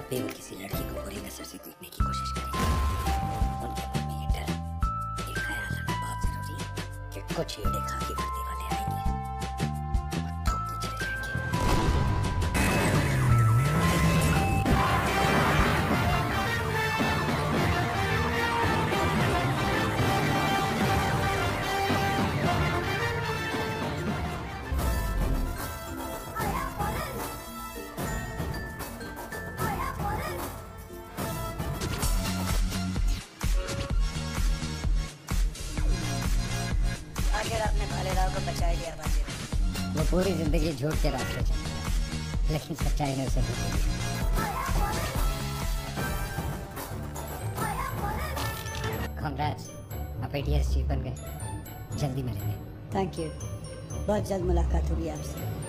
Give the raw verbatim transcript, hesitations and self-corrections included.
भी वो किसी लड़की को बुरी नजर से देखने की कोशिश करेंगे, उनके मन में ये डर, ये ख्याल आना बहुत जरूरी है कि कुछ हीड़े खाकी वर्दी वाले आएंगे और ठोक के चले जाएंगे। आखिर आपने भाले राव को बचा लिया बाजी। वो पूरी जिंदगी झूठ के रास्ते चला, लेकिन सच्चाई ने उसे धोखा दिया। कांग्रेट्स, आप एटीएस चीफ बन गए। जल्दी मिलेंगे। थैंक यू, बहुत जल्द मुलाकात होगी आपसे।